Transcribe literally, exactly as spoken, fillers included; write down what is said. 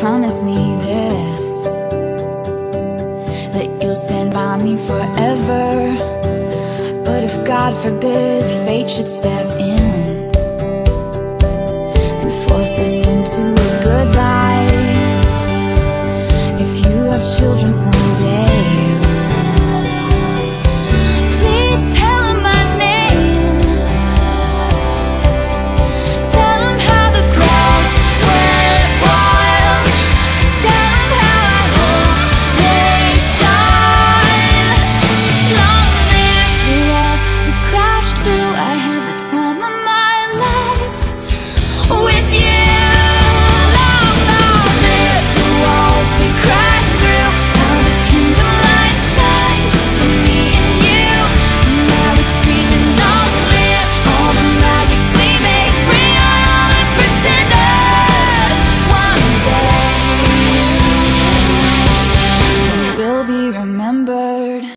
promise me this, that you'll stand by me forever. But if God forbid fate should step in and force us into a good